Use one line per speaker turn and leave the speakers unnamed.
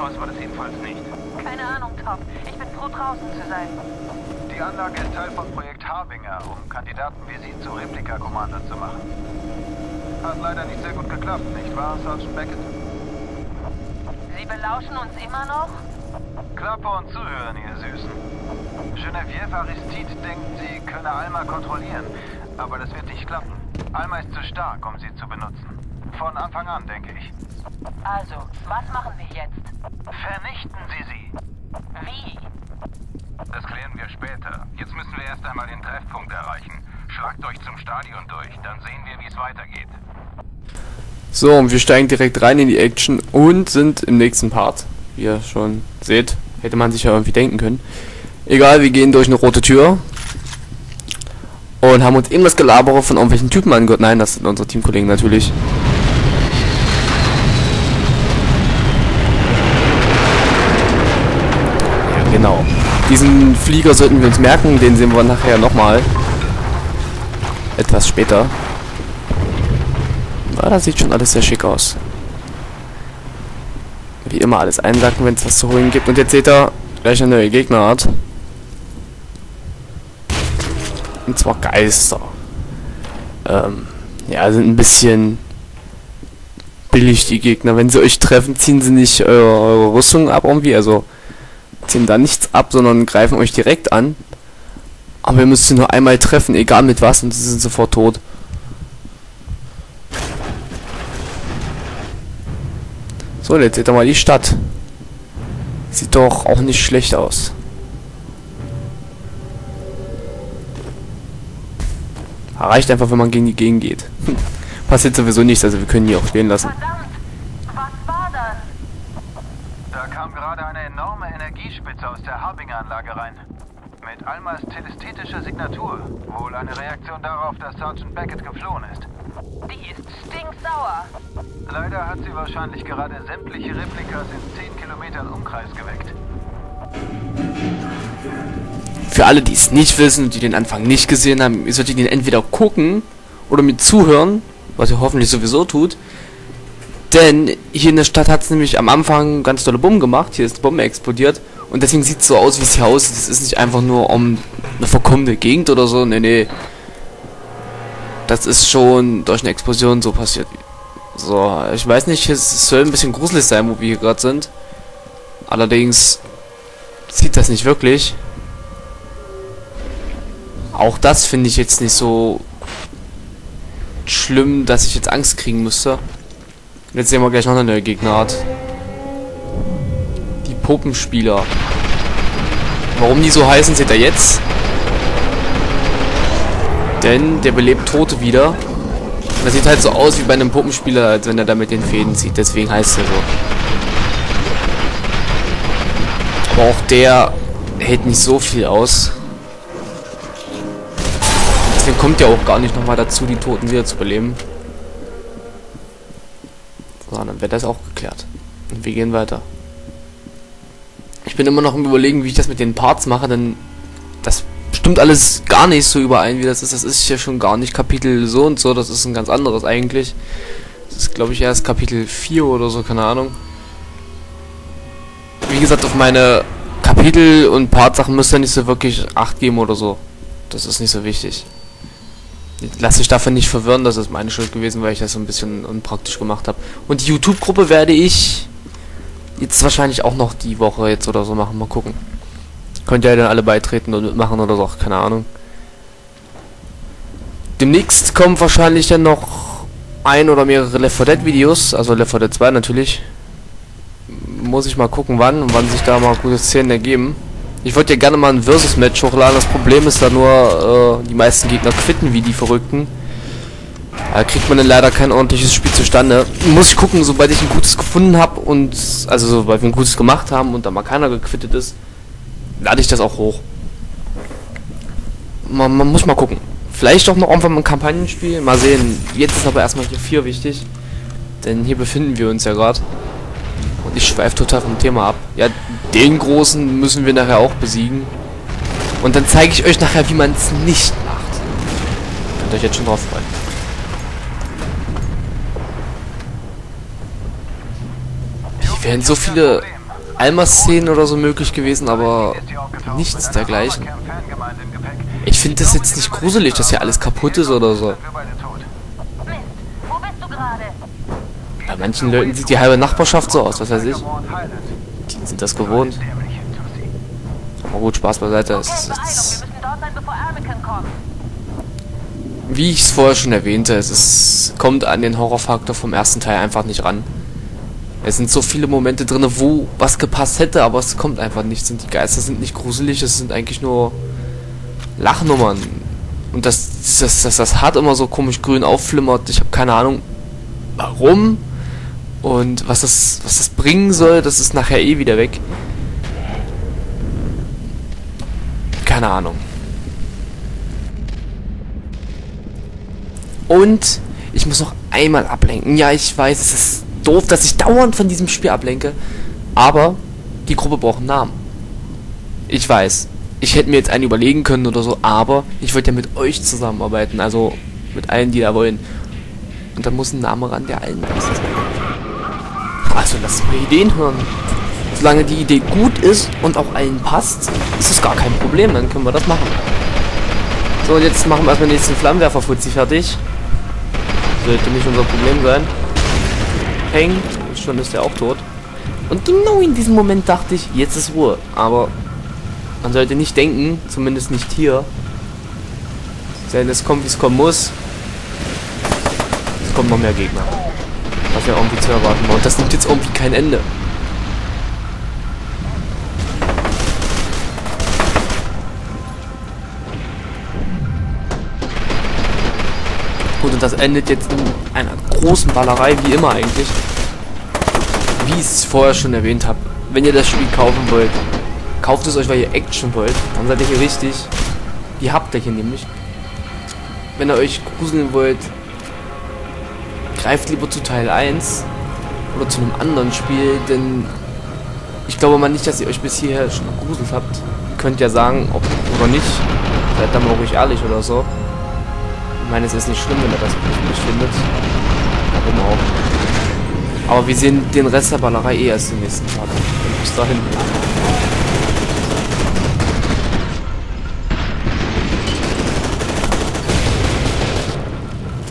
aus war das jedenfalls nicht.
Keine Ahnung, Top. Ich bin froh, draußen zu sein.
Die Anlage ist Teil von Projekt Harbinger, um Kandidaten wie Sie zu Replika-Commandern zu machen. Hat leider nicht sehr gut geklappt, nicht wahr, Sergeant Beckett?
Sie belauschen uns immer noch?
Klappe und zuhören, ihr Süßen. Geneviève Aristide denkt, sie könne Alma kontrollieren, aber das wird nicht klappen. Alma ist zu stark, um sie zu benutzen. Von Anfang an, denke ich.
Also, was machen wir jetzt?
Vernichten Sie sie!
Wie?
Das klären wir später. Jetzt müssen wir erst einmal den Treffpunkt erreichen. Schlagt euch zum Stadion durch, dann sehen wir, wie es weitergeht.
So, und wir steigen direkt rein in die Action und sind im nächsten Part. Wie ihr schon seht, hätte man sich ja irgendwie denken können. Egal, wir gehen durch eine rote Tür und haben uns eben das Gelabere von irgendwelchen Typen angehört. Nein, das sind unsere Teamkollegen natürlich. Ja, genau. Diesen Flieger sollten wir uns merken, den sehen wir nachher nochmal. Etwas später. Ja, das sieht schon alles sehr schick aus. Wie immer alles einsacken, wenn es was zu holen gibt. Und jetzt seht ihr gleich eine neue Gegnerart. Und zwar Geister. Ja, sind ein bisschen billig, die Gegner. Wenn sie euch treffen, ziehen sie nicht eure Rüstung ab irgendwie. Also ziehen da nichts ab, sondern greifen euch direkt an. Aber ihr müsst sie nur einmal treffen, egal mit was, und sie sind sofort tot. So, jetzt seht ihr mal die Stadt. Sieht doch auch nicht schlecht aus. Reicht einfach, wenn man gegen die Gegend geht. Passiert sowieso nichts, also wir können die auch stehen lassen.
Verdammt! Was war das?
Da kam gerade eine enorme Energiespitze aus der Harbinger-Anlage rein. Mit Almas telesthetischer Signatur. Wohl eine Reaktion darauf, dass Sergeant Beckett geflohen ist.
Die ist stinksauer.
Leider hat sie wahrscheinlich gerade sämtliche Replikas in 10 Kilometern Umkreis geweckt.
Für alle, die es nicht wissen und die den Anfang nicht gesehen haben, ihr solltet ihn entweder gucken oder mir zuhören, was ihr hoffentlich sowieso tut. Denn hier in der Stadt hat es nämlich am Anfang ganz tolle Bomben gemacht. Hier ist die Bombe explodiert. Und deswegen sieht es so aus, wie es hier aussieht. Es ist nicht einfach nur um eine verkommene Gegend oder so. Nee, nee. Das ist schon durch eine Explosion so passiert. So, ich weiß nicht, es soll ein bisschen gruselig sein, wo wir hier gerade sind. Allerdings sieht das nicht wirklich. Auch das finde ich jetzt nicht so schlimm, dass ich jetzt Angst kriegen müsste. Jetzt sehen wir gleich noch eine neue Gegnerart. Die Puppenspieler. Warum die so heißen, seht ihr jetzt. Denn der belebt Tote wieder. Und das sieht halt so aus wie bei einem Puppenspieler, als wenn er da mit den Fäden zieht. Deswegen heißt er so. Aber auch der hält nicht so viel aus. Deswegen kommt ja auch gar nicht nochmal dazu, die Toten wieder zu beleben. So, dann wird das auch geklärt. Und wir gehen weiter. Ich bin immer noch im Überlegen, wie ich das mit den Parts mache, denn das stimmt alles gar nicht so überein, wie das ist. Das ist ja schon gar nicht Kapitel so und so, das ist ein ganz anderes eigentlich. Das ist, glaube ich, erst Kapitel 4 oder so, keine Ahnung. Wie gesagt, auf meine Kapitel und Part-Sachen müsst ihr nicht so wirklich Acht geben oder so. Das ist nicht so wichtig. Lass dich davon nicht verwirren, das ist meine Schuld gewesen, weil ich das so ein bisschen unpraktisch gemacht habe. Und die YouTube-Gruppe werde ich jetzt wahrscheinlich auch noch die Woche jetzt oder so machen. Mal gucken. Könnt ihr ja dann alle beitreten und mitmachen oder so, keine Ahnung. Demnächst kommen wahrscheinlich dann noch ein oder mehrere Left 4 Dead Videos, also Left 4 Dead 2 natürlich. Muss ich mal gucken, wann sich da mal gute Szenen ergeben. Ich wollte ja gerne mal ein Versus-Match hochladen. Das Problem ist da nur, die meisten Gegner quitten wie die Verrückten. Da kriegt man dann leider kein ordentliches Spiel zustande. Muss ich gucken, sobald ich ein gutes gefunden habe und, also sobald wir ein gutes gemacht haben und da mal keiner gequittet ist, lade ich das auch hoch. Man muss mal gucken. Vielleicht auch noch irgendwann mal ein Kampagnenspiel. Mal sehen. Jetzt ist aber erstmal hier 4 wichtig. Denn hier befinden wir uns ja gerade. Und ich schweife total vom Thema ab. Ja, den Großen müssen wir nachher auch besiegen. Und dann zeige ich euch nachher, wie man es nicht macht. Könnt euch jetzt schon drauf freuen. Hier werden so viele Alma-Szenen oder so möglich gewesen, aber nichts dergleichen. Ich finde das jetzt nicht gruselig, dass hier alles kaputt ist oder so.
Mist, wo bist du gerade?
Bei manchen Leuten sieht die halbe Nachbarschaft so aus, was weiß ich. Die sind das gewohnt. Aber gut, Spaß beiseite.
Okay, Beeilung, wir müssen dort sein, bevor Anakin kommt.
Wie ich es vorher schon erwähnte, kommt an den Horrorfaktor vom ersten Teil einfach nicht ran. Es sind so viele Momente drin, wo was gepasst hätte, aber es kommt einfach nichts. Und die Geister sind nicht gruselig, es sind eigentlich nur Lachnummern. Und das hart immer so komisch grün aufflimmert. Ich habe keine Ahnung, warum. Und was das bringen soll, das ist nachher eh wieder weg. Keine Ahnung. Und ich muss noch einmal ablenken. Ja, ich weiß, es ist doof, dass ich dauernd von diesem Spiel ablenke. Aber die Gruppe braucht einen Namen. Ich weiß. Ich hätte mir jetzt einen überlegen können oder so, aber ich wollte ja mit euch zusammenarbeiten. Also mit allen, die da wollen. Und da muss ein Name ran, der allen passt. Also lasst mal Ideen hören. Solange die Idee gut ist und auch allen passt, ist es gar kein Problem. Dann können wir das machen. So, und jetzt machen wir erstmal den nächsten Flammenwerfer-Fuzzi fertig. Sollte nicht unser Problem sein. Peng, schon ist er auch tot. Und genau in diesem Moment dachte ich, jetzt ist Ruhe. Aber man sollte nicht denken, zumindest nicht hier, denn es kommt, wie es kommen muss. Es kommen noch mehr Gegner. Was ja irgendwie zu erwarten war. Und das nimmt jetzt irgendwie kein Ende. Gut, und das endet jetzt in einer großen Ballerei, wie immer eigentlich. Wie ich es vorher schon erwähnt habe. Wenn ihr das Spiel kaufen wollt, kauft es euch, weil ihr Action wollt. Dann seid ihr hier richtig. Die habt ihr hier nämlich. Wenn ihr euch gruseln wollt, greift lieber zu Teil 1 oder zu einem anderen Spiel, denn ich glaube mal nicht, dass ihr euch bis hierher schon gegruselt habt. Ihr könnt ja sagen, ob oder nicht. Seid da mal ruhig ehrlich oder so. Ich meine, es ist nicht schlimm, wenn ihr das nicht findet. Warum auch. Aber wir sehen den Rest der Ballerei eh erst im nächsten Part. Und bis dahin.